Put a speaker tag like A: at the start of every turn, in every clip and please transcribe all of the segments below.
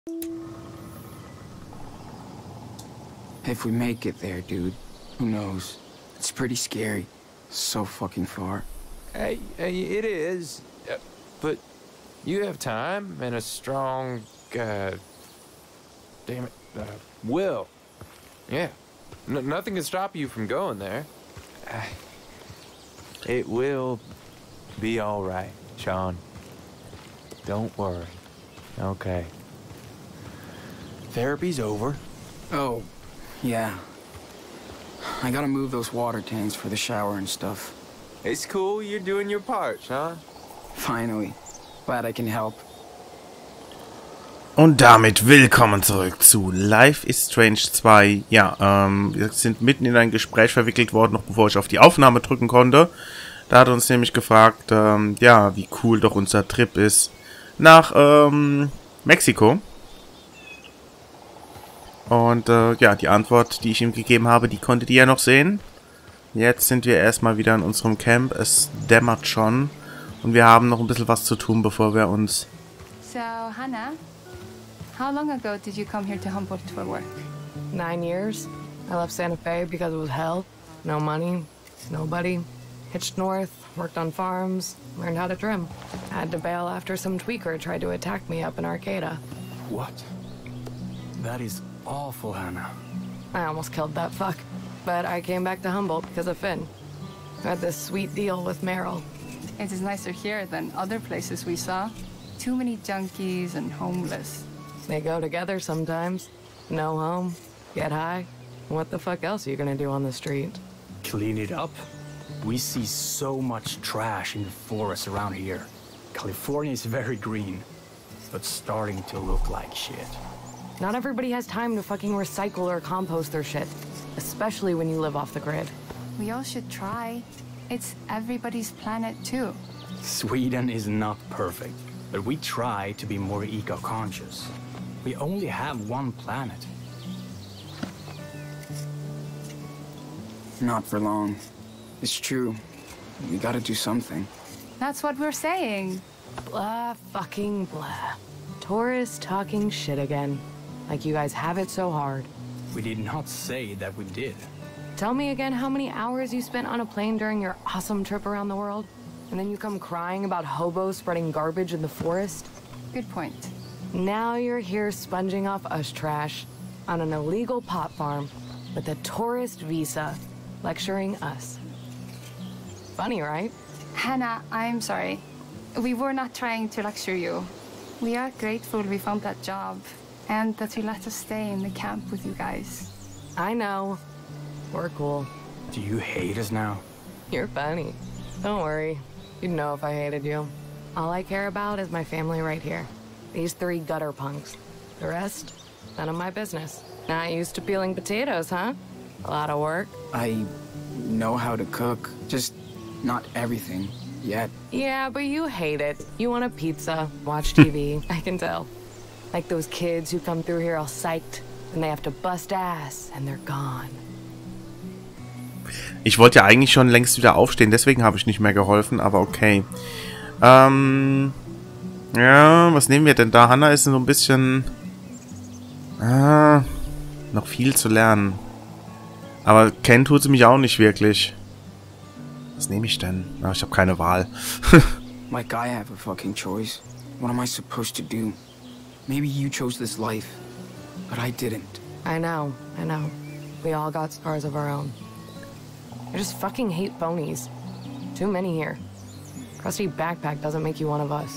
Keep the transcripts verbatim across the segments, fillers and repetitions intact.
A: If we make it there, dude, who knows? It's pretty scary. So fucking far.
B: Hey, hey, it is. Uh, but you have time and a strong, uh, damn it, uh, will. Yeah. N nothing can stop you from going there. Uh, it will be all right, Sean. Don't worry. Okay. Therapy's over.
A: Oh, yeah. I gotta move those water tanks for the shower and stuff.
B: It's cool, you're doing your part, Sean.
A: Finally. Glad I can help.
C: Und damit willkommen zurück zu Life is Strange zwei. Ja, ähm, wir sind mitten in ein Gespräch verwickelt worden, noch bevor ich auf die Aufnahme drücken konnte. Da hat er uns nämlich gefragt, ähm, ja, wie cool doch unser Trip ist nach, ähm, Mexiko. Und, äh, ja, die Antwort, die ich ihm gegeben habe, die konntet ihr ja noch sehen. Jetzt sind wir erstmal wieder in unserem Camp. Es dämmert schon. Und wir haben noch ein bisschen was zu tun, bevor wir uns...
D: So, Hannah, how long ago did you come here to Humboldt for work?
E: Nine years. I left Santa Fe because it was hell. No money, nobody. Hitched north, worked on farms, learned how to trim. Had to bail after some tweaker tried to attack me up in Arcata.
A: What? That is awful, Hannah.
E: I almost killed that fuck. But I came back to Humboldt because of Finn. I had this sweet deal with Meryl.
D: It is nicer here than other places we saw. Too many junkies and homeless.
E: They go together sometimes. No home, get high. What the fuck else are you gonna do on the street?
F: Clean it up? We see so much trash in the forests around here. California is very green, but starting to look like shit.
E: Not everybody has time to fucking recycle or compost their shit. Especially when you live off the grid.
D: We all should try. It's everybody's planet too.
F: Sweden is not perfect, but we try to be more eco-conscious. We only have one planet.
A: Not for long. It's true. We gotta do something.
D: That's what we're saying.
E: Blah fucking blah. Tourists talking shit again. Like you guys have it so hard.
F: We did not say that we did.
E: Tell me again how many hours you spent on a plane during your awesome trip around the world? And then you come crying about hobos spreading garbage in the forest?
D: Good point.
E: Now you're here sponging off us trash on an illegal pot farm with a tourist visa, lecturing us. Funny, right?
D: Hannah, I'm sorry. We were not trying to lecture you. We are grateful we found that job and that you let us stay in the camp with you guys.
E: I know. We're cool.
F: Do you hate us now?
E: You're funny. Don't worry. You'd know if I hated you. All I care about is my family right here. These three gutter punks. The rest, none of my business. Not used to peeling potatoes, huh? A lot of work.
A: I know how to cook. Just not everything. Yet.
E: Yeah, but you hate it. You want a pizza, watch T V. I can tell. Like those kids who come through here all psyched, and they have to bust ass, and they're gone.
C: Ich wollte ja eigentlich schon längst wieder aufstehen, deswegen habe ich nicht mehr geholfen, aber okay. Ähm, ja, was nehmen wir denn da? Hannah ist so ein bisschen... Ah, noch viel zu lernen. Aber kennen tut sie mich auch nicht wirklich. Was nehme ich denn? Ah, ich habe keine Wahl.
A: Like I have a fucking choice. What am I supposed to do? Maybe you chose this life, but I didn't.
E: I know, I know. We all got scars of our own. I just fucking hate phonies. Too many here. Crusty backpack doesn't make you one of us.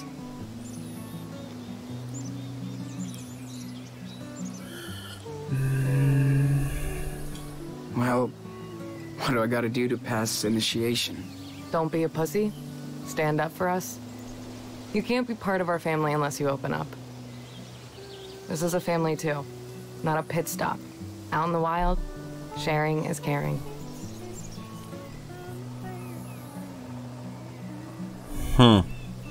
A: Well, what do I gotta do to pass initiation?
E: Don't be a pussy. Stand up for us. You can't be part of our family unless you open up. This is a family too, not a pit stop. Out in the wild, sharing is caring.
C: Hm.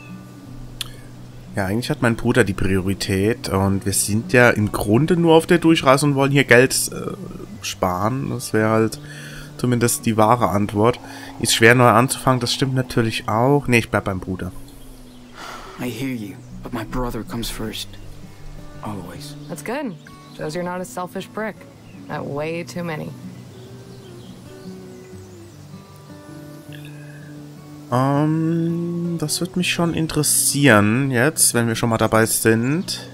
C: Ja, eigentlich hat mein Bruder die Priorität und wir sind ja im Grunde nur auf der Durchreise und wollen hier Geld äh, sparen. Das wäre halt zumindest die wahre Antwort. Ist schwer neu anzufangen, das stimmt natürlich auch. Ne, ich bleib beim Bruder.
A: I hear you, but my brother comes first. always.
E: That's good. Shows you're not a selfish prick. Not way too many.
C: Ähm, das wird mich schon interessieren jetzt, wenn wir schon mal dabei sind.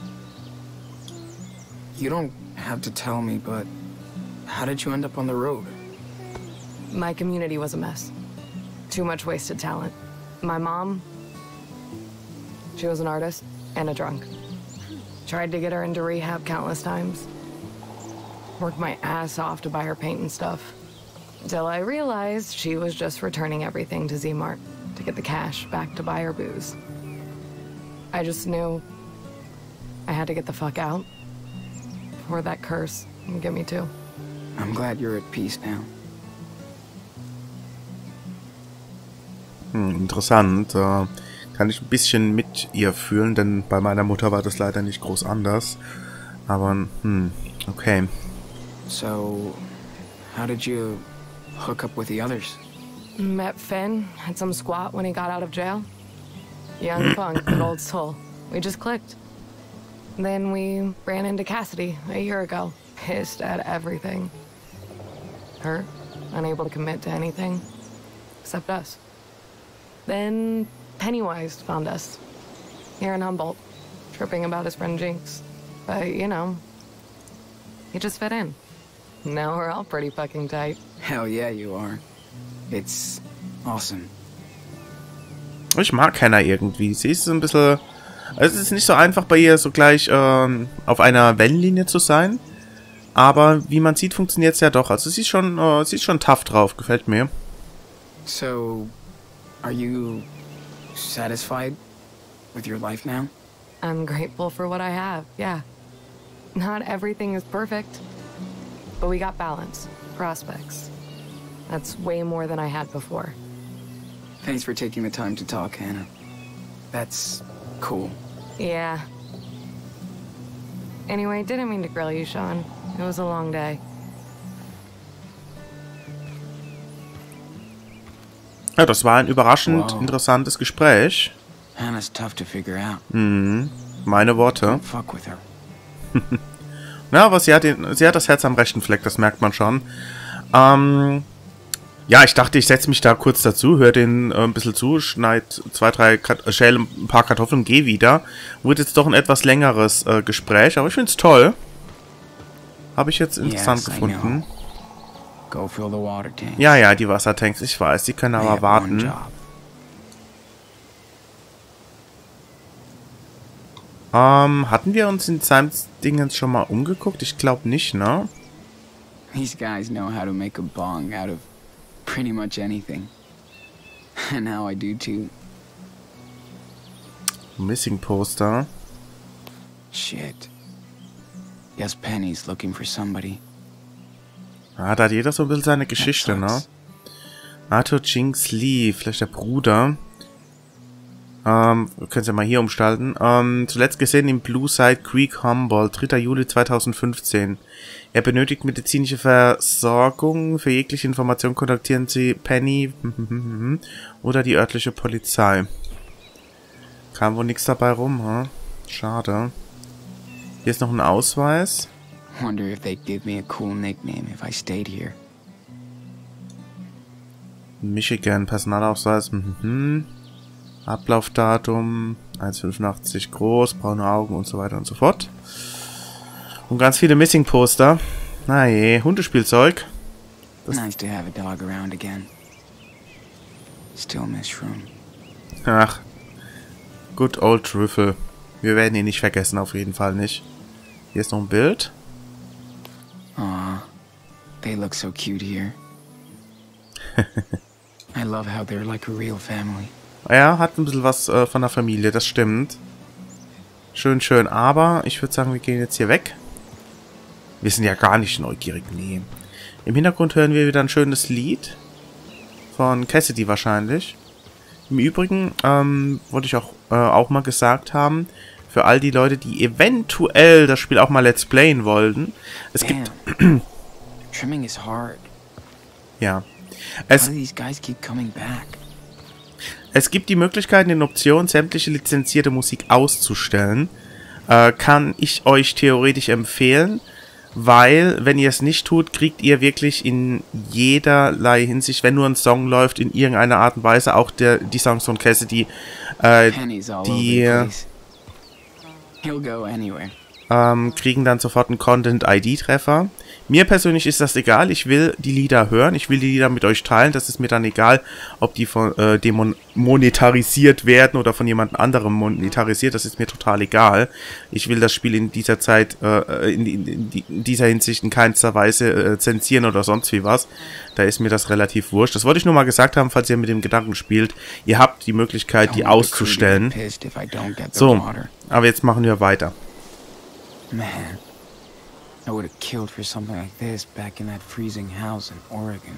A: You don't have to tell me, but how did you end up on the road?
E: My community was a mess. Too much wasted talent. My mom, she was an artist and a drunk. Tried to get her into rehab countless times. Worked my ass off to buy her paint and stuff. Until I realized she was just returning everything to Z-Mart to get the cash back to buy her booze. I just knew I had to get the fuck out before that curse would get me too.
A: I'm glad you're at peace now.
C: Hm, interessant. Äh, kann ich ein bisschen mit ihr fühlen, denn bei meiner Mutter war das leider nicht groß anders. Aber, hm, okay.
A: So, how did you hook up with the others?
E: Met Finn at some squat when he got out of jail. Young punk, but old soul. We just clicked. Then we ran into Cassidy a year ago, pissed at everything. Hurt, unable to commit to anything, except us. Then Pennywise found us, here in Humboldt, tripping about his friend Jinx. But, you know, he just fit in. Now we're all pretty fucking tight.
A: Hell yeah, you are. It's awesome.
C: Ich mag Hannah irgendwie. Sie ist so ein bisschen... Also es ist nicht so einfach bei ihr so gleich ähm, auf einer Wellenlinie zu sein. Aber wie man sieht, funktioniert es ja doch. Also sie ist schon, äh, sie ist schon tough drauf. Gefällt mir.
A: So, are you satisfied with your life now?
E: I'm grateful for what I have, yeah. Not everything is perfect, but we got balance, prospects. That's way more than I had before.
A: Thanks for taking the time to talk, Hannah. That's cool.
E: Yeah. Anyway, didn't mean to grill you, Sean. It was a long day.
C: Ja, das war ein überraschend
A: Wow.
C: interessantes Gespräch.
A: Hannah's tough to figure out.
C: Mhm. Meine Worte.
A: Don't fuck with her.
C: Ja, aber sie hat, den, sie hat das Herz am rechten Fleck, das merkt man schon. Ähm, ja, ich dachte, ich setze mich da kurz dazu, höre den äh, ein bisschen zu, schneid zwei, drei, Kat schäle ein paar Kartoffeln, gehe wieder. Wurde jetzt doch ein etwas längeres äh, Gespräch, aber ich finde es toll. Habe ich jetzt interessant
A: Yes, I
C: gefunden.
A: Go fill the water tank.
C: Ja, ja, die Wassertanks, ich weiß, die können
A: They
C: aber
A: have one
C: warten.
A: job.
C: Ähm, hatten wir uns in Sims Dingens schon mal umgeguckt? Ich glaube nicht, ne?
A: These guys know how to make a bong out of pretty much anything. And now I do too.
C: Missing Poster.
A: Shit. Guess Penny's looking for somebody.
C: Ah, da hat jeder so ein bisschen seine Geschichte, ne?
A: sucks.
C: Arthur Jinx Lee, vielleicht der Bruder. Ähm, wir können es ja mal hier umstalten. Ähm, zuletzt gesehen im Blue Side Creek Humboldt, dritter Juli zweitausendfünfzehn. Er benötigt medizinische Versorgung. Für jegliche Information kontaktieren Sie Penny oder die örtliche Polizei. Kam wohl nichts dabei rum, hm? Schade. Hier ist noch ein Ausweis.
A: Wonder if they'd give me a cool nickname if I stayed here.
C: Michigan, Personalausweis. Mhm. Ablaufdatum eins Komma fünfundachtzig groß, braune Augen und so weiter und so fort. Und ganz viele Missing-Poster. Na je, Hundespielzeug. Das
A: Nice to have a dog around again. Still miss Shroom.
C: Ach, good old Trüffel. Wir werden ihn nicht vergessen, auf jeden Fall nicht. Hier ist noch ein Bild.
A: Aw, they look so cute here. I love how they're like a real family.
C: Ja, hat ein bisschen was äh, von der Familie, das stimmt. Schön, schön. Aber ich würde sagen, wir gehen jetzt hier weg. Wir sind ja gar nicht neugierig. Nee. Im Hintergrund hören wir wieder ein schönes Lied. Von Cassidy wahrscheinlich. Im Übrigen ähm, wollte ich auch, äh, auch mal gesagt haben, für all die Leute, die eventuell das Spiel auch mal let's playen wollten. Es gibt...
A: Damn. Trimming is hard.
C: Ja.
A: How
C: Es,
A: do these guys keep coming back?
C: es gibt die Möglichkeit, in den Optionen sämtliche lizenzierte Musik auszustellen. äh, kann ich euch theoretisch empfehlen, weil, wenn ihr es nicht tut, kriegt ihr wirklich in jederlei Hinsicht, wenn nur ein Song läuft, in irgendeiner Art und Weise, auch der, die Songs von Cassidy, äh, die
A: He'll go anywhere.
C: ähm, kriegen dann sofort einen Content-I D-Treffer. Mir persönlich ist das egal, ich will die Lieder hören, ich will die Lieder mit euch teilen, das ist mir dann egal, ob die von äh, demonetarisiert werden oder von jemand anderem monetarisiert, das ist mir total egal. Ich will das Spiel in dieser Zeit, äh, in, in, in, in dieser Hinsicht in keinster Weise äh, zensieren oder sonst wie was. Da ist mir das relativ wurscht. Das wollte ich nur mal gesagt haben, falls ihr mit dem Gedanken spielt, ihr habt die Möglichkeit, die auszustellen. So, aber jetzt machen wir weiter.
A: Man. I would have killed for something like this back in that freezing house in Oregon.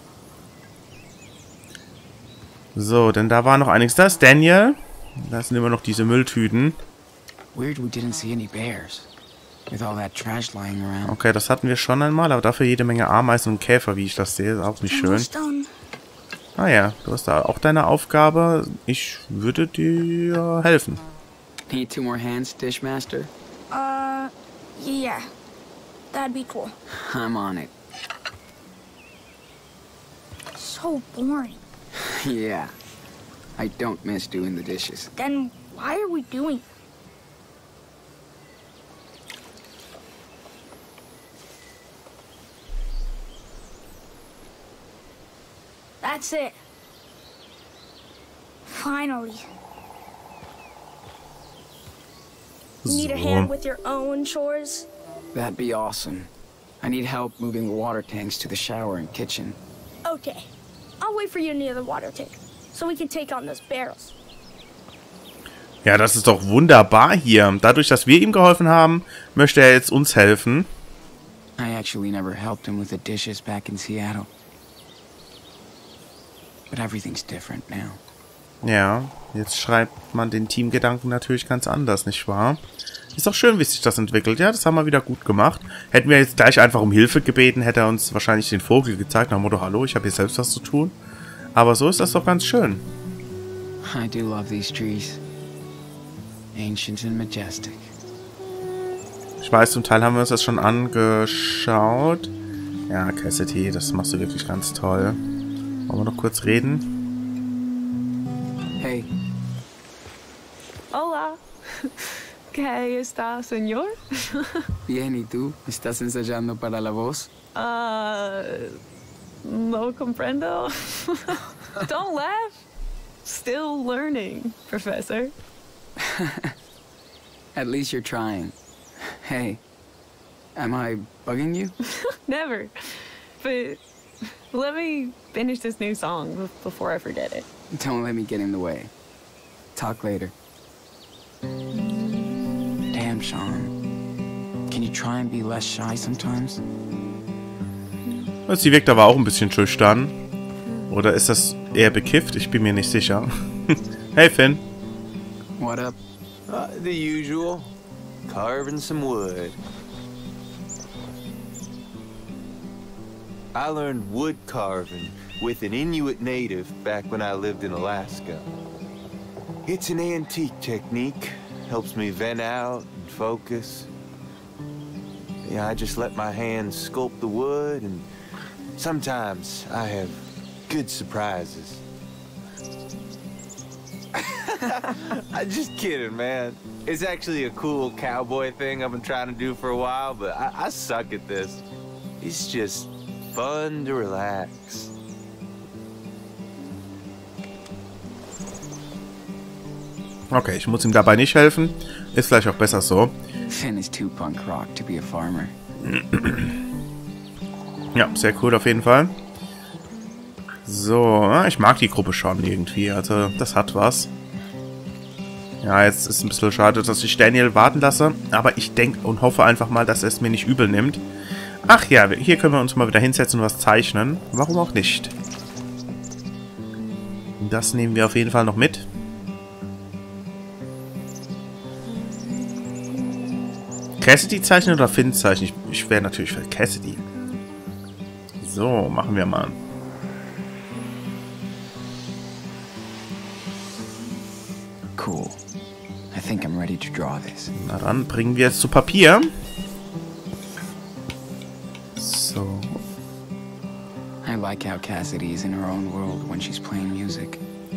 C: So, denn da war noch einiges. Da ist Daniel. Da sind immer noch diese Mülltüten.
A: Weird we didn't see any bears. With all that trash lying around.
C: Okay, das hatten wir schon einmal, aber dafür jede Menge Ameisen und Käfer, wie ich das sehe. Ist auch nicht schön. Ah ja, du hast da auch deine Aufgabe. Ich würde dir helfen.
A: Need two more hands, Dishmaster?
G: Uh, yeah. That'd be cool.
A: I'm on it.
G: So boring.
A: Yeah. I don't miss doing the dishes.
G: Then why are we doing it? That's it. Finally. You need a hand with your own chores?
A: That'd be awesome. I need help moving the water tanks to the shower and kitchen.
G: Okay. I'll wait for you near the water tank, so we can take on those barrels.
C: Ja, das ist doch wunderbar hier. Dadurch, dass wir ihm geholfen haben, möchte er jetzt uns helfen.
A: I actually never helped him with the dishes back in Seattle. But everything's different now.
C: Ja, jetzt schreibt man den Teamgedanken natürlich ganz anders, nicht wahr? Ist doch schön, wie sich das entwickelt. Ja, das haben wir wieder gut gemacht. Hätten wir jetzt gleich einfach um Hilfe gebeten, hätte er uns wahrscheinlich den Vogel gezeigt. Nach dem Motto, hallo, ich habe hier selbst was zu tun. Aber so ist das doch ganz schön.
A: I do love these trees. Ancient and majestic.
C: Ich weiß, zum Teil haben wir uns das schon angeschaut. Ja, Cassidy, das machst du wirklich ganz toll. Wollen wir noch kurz reden?
A: Hey.
E: Hola. ¿Qué está, señor?
A: Bien, ¿y tú? ¿Estás ensayando para la voz?
E: Uh, no comprendo. Don't laugh. Still learning, Professor.
A: At least you're trying. Hey, am I bugging you?
E: Never. But let me finish this new song before I forget it.
A: Don't let me get in the way. Talk later. Damn, Sean. Can you try and be less shy sometimes?
C: Sie wirkt aber auch ein bisschen schüchtern. Oder ist das eher bekifft? Ich bin mir nicht sicher. Hey, Finn.
A: What up?
H: Uh, the usual. Carving some wood. I learned wood carving with an Inuit native back when I lived in Alaska. It's an antique technique. Helps me vent out and focus. Yeah, I just let my hands sculpt the wood, and sometimes I have good surprises. I'm just kidding, man. It's actually a cool cowboy thing I've been trying to do for a while, but I, I suck at this. It's just fun to relax.
C: Okay, ich muss ihm dabei nicht helfen. Ist vielleicht auch besser so.
A: Finn is too punk rock to be a farmer.
C: Ja, sehr cool auf jeden Fall. So, ich mag die Gruppe schon irgendwie. Also, das hat was. Ja, jetzt ist ein bisschen schade, dass ich Daniel warten lasse. Aber ich denke und hoffe einfach mal, dass er es mir nicht übel nimmt. Ach ja, hier können wir uns mal wieder hinsetzen und was zeichnen. Warum auch nicht? Das nehmen wir auf jeden Fall noch mit. Cassidy zeichnen oder Finn zeichnen? Ich, ich wäre natürlich für Cassidy. So, machen wir mal.
A: Cool. I think I'm ready to draw this.
C: Na dann bringen wir es zu Papier. So.
A: I like how Cassidy is in her own world when she's playing music.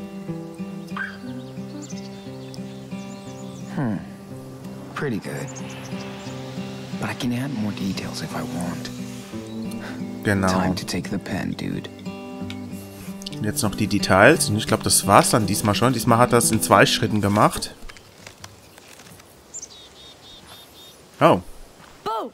A: Hmm. Pretty good. But I can add more details if I want.
C: Genau.
A: Time to take the pen, dude.
C: Jetzt noch die Details. Und ich glaube, das war's dann diesmal schon. Diesmal hat er es in zwei Schritten gemacht. Oh.
E: Bo!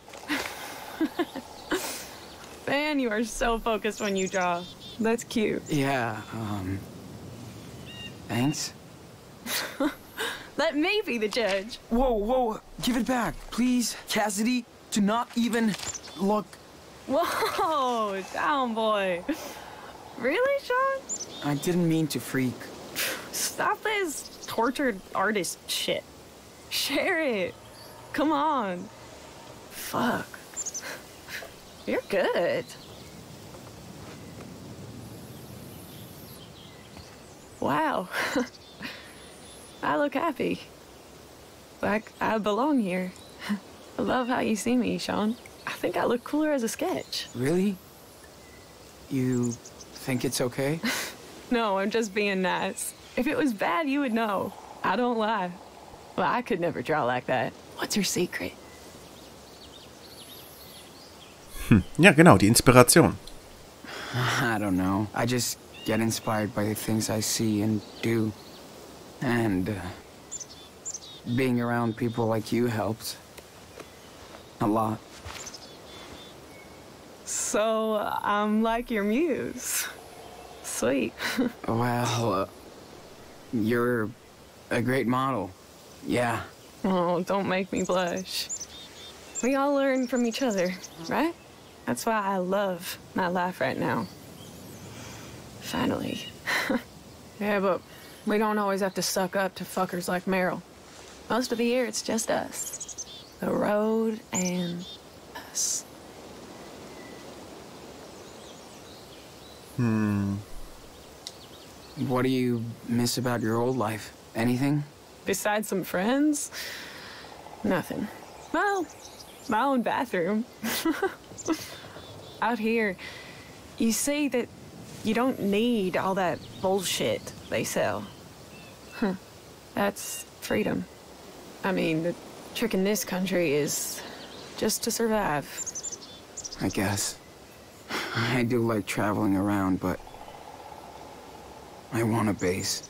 E: Man, you are so focused when you draw. That's cute.
A: Yeah, um... Thanks?
E: Let me be the judge.
A: Whoa, whoa, give it back, please. Cassidy, do not even look.
E: Whoa, down, boy. Really, Sean?
A: I didn't mean to freak.
E: Stop this tortured artist shit. Share it. Come on. Fuck. You're good. Wow. I look happy. Like I belong here. I love how you see me, Sean. I think I look cooler as a sketch.
A: Really? You think it's okay?
E: No, I'm just being nice. If it was bad, you would know. I don't lie. Well, I could never draw like that. What's your secret?
C: Hm. Ja, genau, die Inspiration.
A: I don't know. I just get inspired by the things I see and do. And uh, being around people like you helps. A lot.
E: So, I'm like your muse. Sweet.
A: Well, uh, you're a great model. Yeah.
E: Oh, don't make me blush. We all learn from each other, right? That's why I love my life right now. Finally. Yeah, but we don't always have to suck up to fuckers like Meryl. Most of the year, it's just us. The road and us.
C: Hm.
A: What do you miss about your old life? Anything?
E: Besides some friends? Nothing. Well, my own bathroom. Out here, you see that you don't need all that bullshit they sell. Huh. That's freedom. I mean, the trick in this country is just to survive.
A: I guess. I do like traveling around, but I want a base.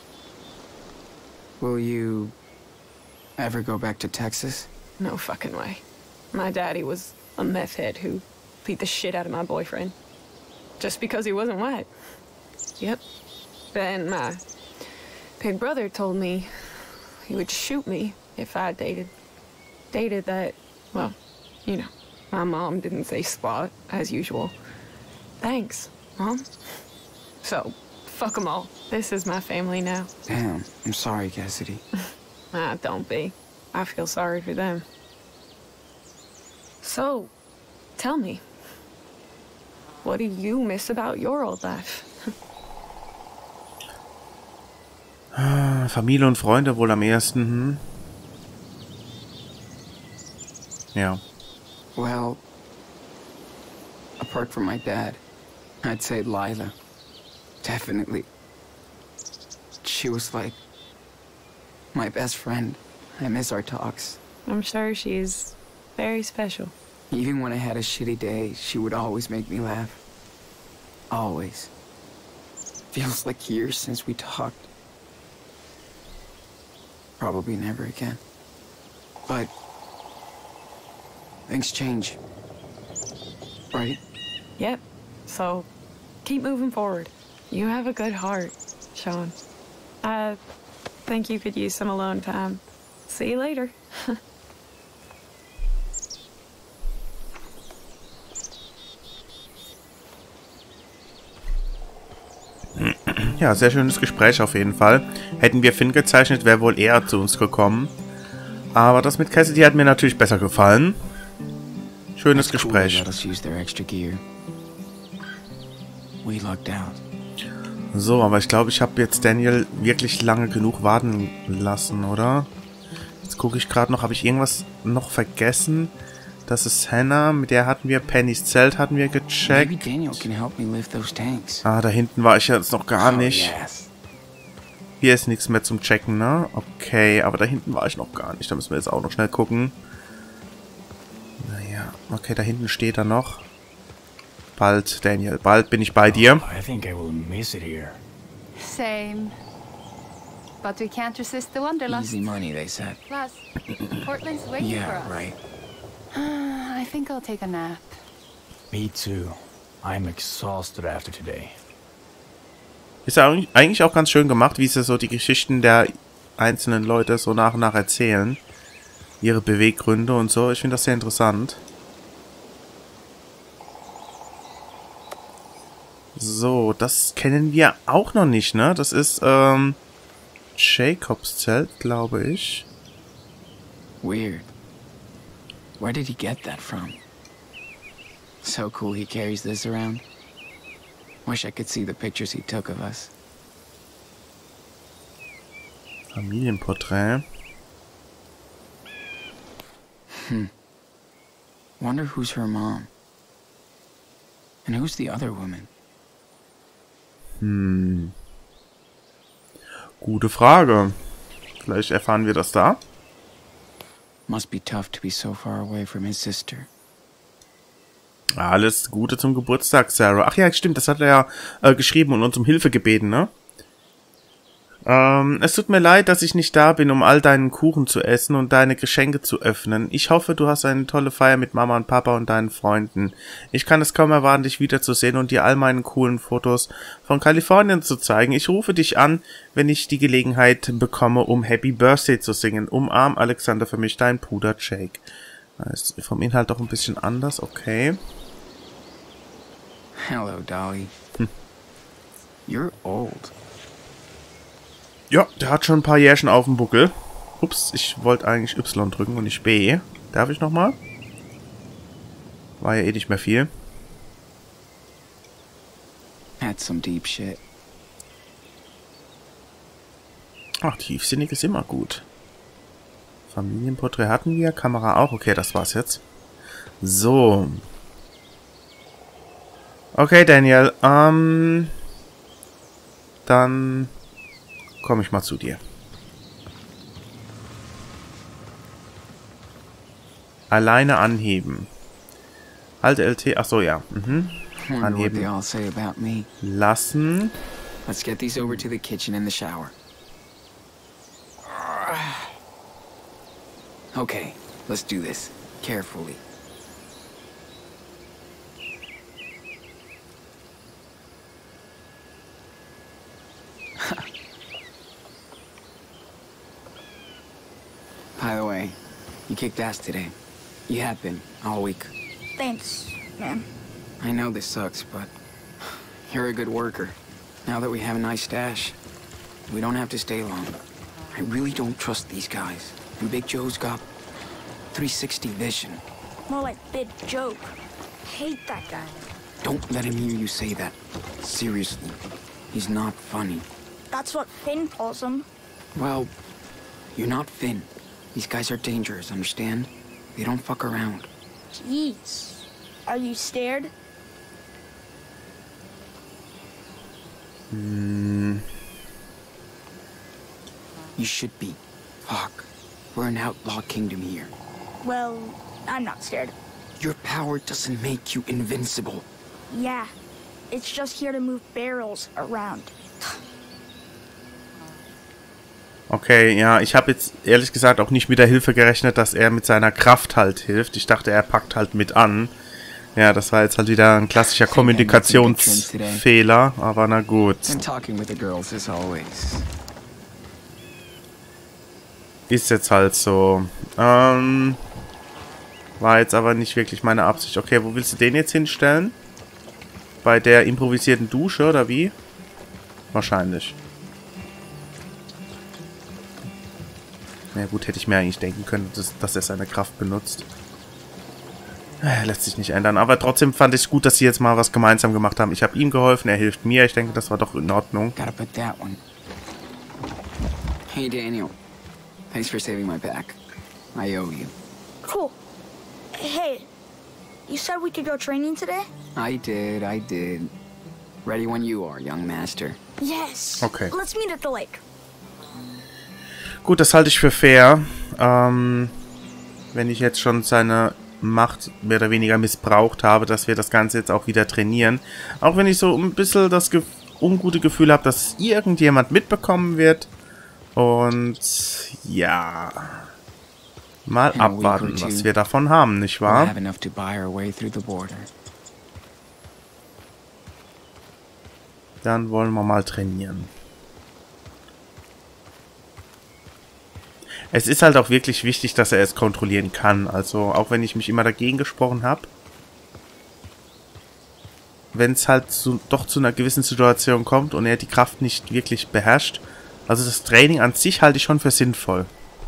A: Will you ever go back to Texas?
E: No fucking way. My daddy was a meth head who beat the shit out of my boyfriend. Just because he wasn't white. Yep. Then my big brother told me he would shoot me if I dated. Dated that, well, you know, my mom didn't say squat, as usual. Thanks, Mom. So, fuck them all. This is my family now.
A: Damn, I'm sorry, Cassidy.
E: Ah, don't be. I feel sorry for them. So, tell me, what do you miss about your old life?
C: Familie und Freunde wohl am ehesten, hm? Ja.
A: Well, apart from my dad, I'd say Lila. Definitely. She was like my best friend. I miss our talks.
E: I'm sure she's very special.
A: Even when I had a shitty day, she would always make me laugh. Always. Feels like years since we talked. Probably never again. But things change. Right?
E: Yep. So, keep moving forward. You have a good heart, Sean. I think you could use some alone time. See you later.
C: Ja, sehr schönes Gespräch auf jeden Fall. Hätten wir Finn gezeichnet, wäre wohl eher zu uns gekommen. Aber das mit Cassidy hat mir natürlich besser gefallen. Schönes Gespräch. So, aber ich glaube, ich habe jetzt Daniel wirklich lange genug warten lassen, oder? Jetzt gucke ich gerade noch, habe ich irgendwas noch vergessen? Das ist Hannah, mit der hatten wir, Pennys Zelt hatten wir gecheckt.
A: Maybe Daniel can help me lift those tanks.
C: Ah, da hinten war ich jetzt noch gar nicht.
A: Oh, yes.
C: Hier ist nichts mehr zum Checken, ne? Okay, aber da hinten war ich noch gar nicht. Da müssen wir jetzt auch noch schnell gucken. Naja, okay, da hinten steht er noch. Bald, Daniel, bald bin ich bei dir.
F: I think I will miss it here.
D: Same. But we can't resist the wanderlust.
A: Easy money, they said.
D: Plus, Portland's waiting for
A: Yeah,
D: us.
A: right.
D: I think I'll take a nap.
F: Me too. I'm exhausted after today.
C: Ist ja eigentlich auch ganz schön gemacht, wie sie so die Geschichten der einzelnen Leute so nach und nach erzählen. Ihre Beweggründe und so. Ich finde das sehr interessant. So, das kennen wir auch noch nicht, ne? Das ist, ähm, Jacobs Zelt, glaube ich.
A: Weird. Where did he get that from? So cool he carries this around. Wish I could see the pictures he took of us.
C: Familienporträt.
A: Hmm. Wonder who's her mom. And who's the other woman?
C: Hm. Gute Frage. Vielleicht erfahren wir das da.
A: Must be tough to be so far away from his sister.
C: Alles Gute zum Geburtstag, Sarah. Ach ja, stimmt, das hat er ja äh, geschrieben und uns um Hilfe gebeten, ne? Ähm, es tut mir leid, dass ich nicht da bin, um all deinen Kuchen zu essen und deine Geschenke zu öffnen. Ich hoffe, du hast eine tolle Feier mit Mama und Papa und deinen Freunden. Ich kann es kaum erwarten, dich wiederzusehen und dir all meine coolen Fotos von Kalifornien zu zeigen. Ich rufe dich an, wenn ich die Gelegenheit bekomme, um Happy Birthday zu singen. Umarm Alexander für mich, dein Bruder Jake. Das ist vom Inhalt doch ein bisschen anders, okay.
A: Hello, Dolly. Hm. You're old.
C: Ja, der hat schon ein paar Jährchen auf dem Buckel. Ups, ich wollte eigentlich Y drücken und nicht B. Darf ich nochmal? War ja eh nicht mehr viel.
A: That's some deep shit.
C: Ach, tiefsinnig ist immer gut. Familienporträt hatten wir, Kamera auch. Okay, das war's jetzt. So. Okay, Daniel. Ähm... Dann... komme ich mal zu dir. Alleine anheben. Halte L T. Achso, ja. Mhm. Anheben. Lassen.
A: Let's get these over to the kitchen and the shower. Okay, let's do this. Carefully. By the way, you kicked ass today. You have been, all week.
G: Thanks, man.
A: I know this sucks, but you're a good worker. Now that we have a nice stash, we don't have to stay long. I really don't trust these guys. And Big Joe's got three sixty vision.
G: More like Big Joke. Hate that guy.
A: Don't let him hear you say that. Seriously, he's not funny.
G: That's what Finn calls him.
A: Well, you're not Finn. These guys are dangerous, understand? They don't fuck around.
G: Jeez. Are you scared?
C: Hmm.
A: You should be. Fuck. We're an outlaw kingdom here.
G: Well, I'm not scared.
A: Your power doesn't make you invincible.
G: Yeah. It's just here to move barrels around.
C: Okay, ja, ich habe jetzt ehrlich gesagt auch nicht mit der Hilfe gerechnet, dass er mit seiner Kraft halt hilft. Ich dachte, er packt halt mit an. Ja, das war jetzt halt wieder ein klassischer Kommunikationsfehler, aber na gut. Ist jetzt halt so. Ähm, war jetzt aber nicht wirklich meine Absicht. Okay, wo willst du den jetzt hinstellen? Bei der improvisierten Dusche, oder wie? Wahrscheinlich. Na ja, gut, hätte ich mir eigentlich denken können, dass, dass er seine Kraft benutzt. Lässt sich nicht ändern. Aber trotzdem fand ich es gut, dass sie jetzt mal was gemeinsam gemacht haben. Ich habe ihm geholfen, er hilft mir. Ich denke, das war doch in Ordnung.
A: Gotta put that one. Hey, Daniel. Thanks for saving my back. I owe you.
G: Cool. Hey, you said we could go training today?
A: I did, I did. Ready when you are, young master.
G: Yes.
C: Okay.
G: Let's meet at the lake.
C: Gut, das halte ich für fair. Ähm, wenn ich jetzt schon seine Macht mehr oder weniger missbraucht habe, dass wir das Ganze jetzt auch wieder trainieren. Auch wenn ich so ein bisschen das ge ungute Gefühl habe, dass irgendjemand mitbekommen wird. Und ja... Mal abwarten, was wir davon haben, nicht wahr? Dann wollen wir mal trainieren. Es ist halt auch wirklich wichtig, dass er es kontrollieren kann. Also, auch wenn ich mich immer dagegen gesprochen habe. Wenn es halt zu, doch zu einer gewissen Situation kommt und er die Kraft nicht wirklich beherrscht. Also, das Training an sich halte ich schon für sinnvoll.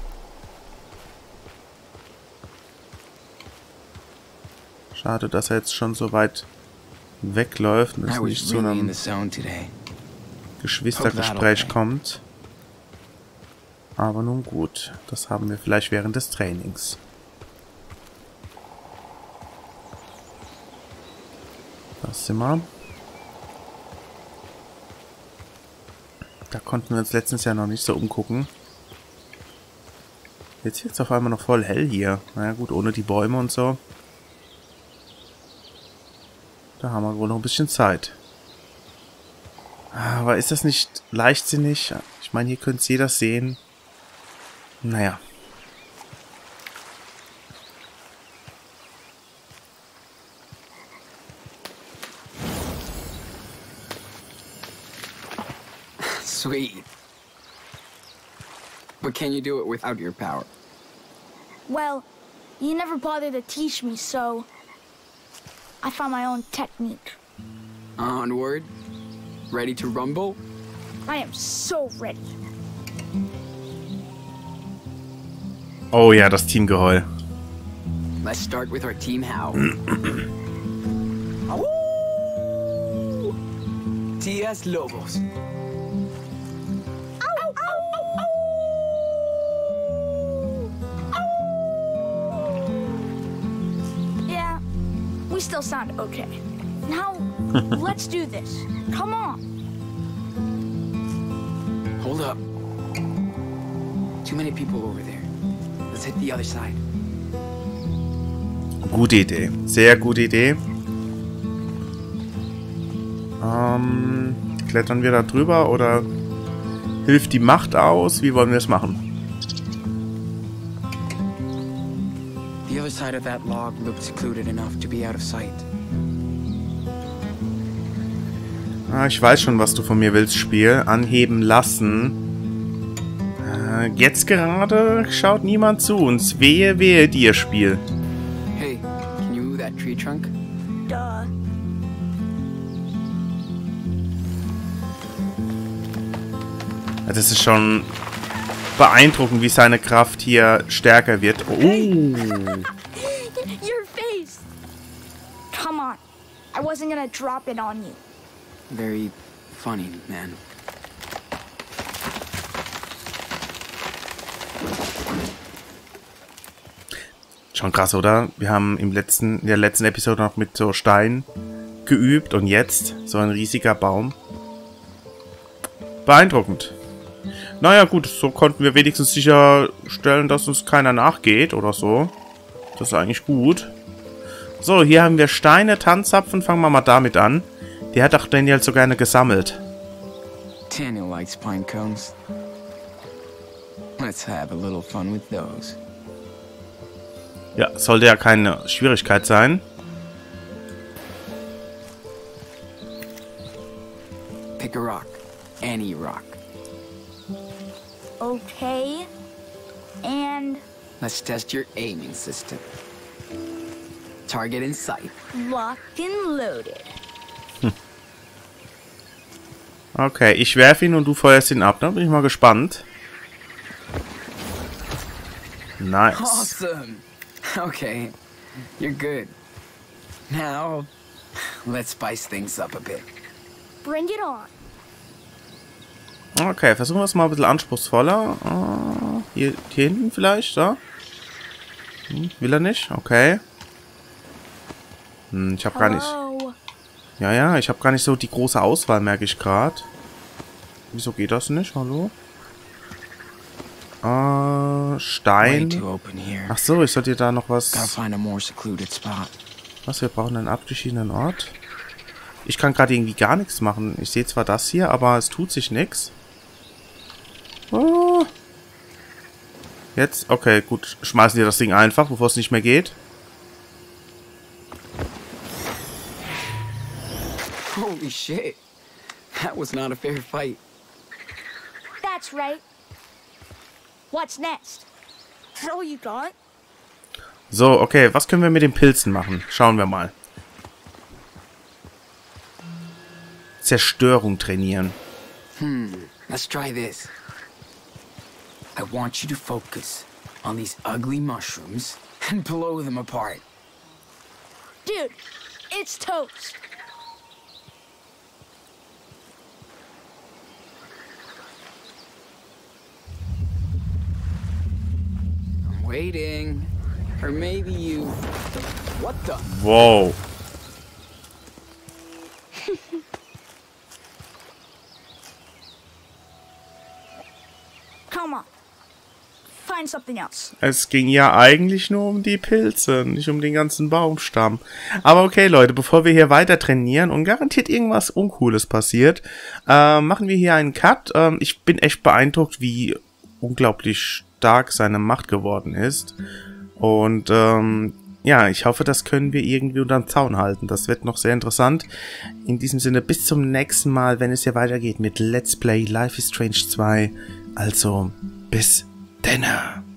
C: Schade, dass er jetzt schon so weit wegläuft und es nicht zu einem Geschwistergespräch kommt. Aber nun gut, das haben wir vielleicht während des Trainings. Da sind wir. Da konnten wir uns letztens ja noch nicht so umgucken. Jetzt wird es auf einmal noch voll hell hier. Naja gut, ohne die Bäume und so. Da haben wir wohl noch ein bisschen Zeit. Aber ist das nicht leichtsinnig? Ich meine, hier könnte jeder sehen. Naja.
A: Sweet. But can you do it without your power?
G: Well, you never bothered to teach me, so I found my own technique.
A: Onward. Ready to rumble?
G: I am so ready.
C: Oh ja, das Teamgeheul.
A: Let's start with our team howl. T S Lobos.
G: Yeah, we still sound okay. Now, let's do this. Come on.
A: Hold up. Too many people over there. Let's hit the other side.
C: Gute Idee. Sehr gute Idee. Ähm, klettern wir da drüber oder hilft die Macht aus? Wie wollen wir es machen?
A: The other side of that log looked secluded enough to be out of sight.
C: Ah, ich weiß schon, was du von mir willst, Spiel. Anheben lassen. Äh, jetzt gerade schaut niemand zu uns. Wehe, wehe dir, Spiel.
A: Hey, can you move that tree trunk?
G: Duh.
C: Das ist schon beeindruckend, wie seine Kraft hier stärker wird. Oh.
G: Your face. Come on. I wasn't gonna drop it on you.
A: Very funny, man.
C: Schon krass, oder? Wir haben im letzten, in der letzten Episode noch mit so Stein geübt und jetzt so ein riesiger Baum. Beeindruckend. Naja gut, so konnten wir wenigstens sicherstellen, dass uns keiner nachgeht oder so. Das ist eigentlich gut. So, hier haben wir Steine, Tanzzapfen. Fangen wir mal damit an. Die hat auch Daniel so gerne gesammelt.
A: Daniel likes pine cones. Let's have a little fun with those.
C: Ja, sollte ja keine Schwierigkeit sein.
A: Pick a rock. Any rock.
G: Okay. And
A: Let's test your aiming system. Target in sight.
G: locked and loaded.
C: Okay, ich werfe ihn und du feuerst ihn ab. Da bin ich mal gespannt. Nice.
A: Awesome. Okay, you're good. Now, let's spice things up a bit.
G: Bring it on.
C: Okay, versuchen wir es mal ein bisschen anspruchsvoller. Uh, hier, hier hinten vielleicht, da? Hm, will er nicht? Okay. Hm, ich habe gar nicht... Ja, ja, ich habe gar nicht so die große Auswahl, merke ich gerade. Wieso geht das nicht? Hallo? Äh, Stein. Ach so, ich sollte da noch was... Was, wir brauchen einen abgeschiedenen Ort? Ich kann gerade irgendwie gar nichts machen. Ich sehe zwar das hier, aber es tut sich nichts. Oh. Jetzt? Okay, gut. Schmeißen wir das Ding einfach, bevor es nicht mehr geht.
A: Holy shit. That was not a fair fight.
G: That's right. What's next? Is that all you got?
C: So, okay. Was können wir mit den Pilzen machen? Schauen wir mal. Zerstörung trainieren.
A: Hmm, let's try this. I want you to focus on these ugly mushrooms and blow them apart.
G: Dude, it's toast.
A: I'm waiting. Or maybe you... What the...
C: Wow.
G: Come on. Find something else.
C: Es ging ja eigentlich nur um die Pilze, nicht um den ganzen Baumstamm. Aber okay, Leute, bevor wir hier weiter trainieren und garantiert irgendwas Uncooles passiert, äh, machen wir hier einen Cut. Ähm, ich bin echt beeindruckt, wie unglaublich stark seine Macht geworden ist. Und ähm, ja, ich hoffe, das können wir irgendwie unter den Zaun halten. Das wird noch sehr interessant. In diesem Sinne, bis zum nächsten Mal, wenn es hier weitergeht mit Let's Play Life is Strange zwei. Also, bis denne.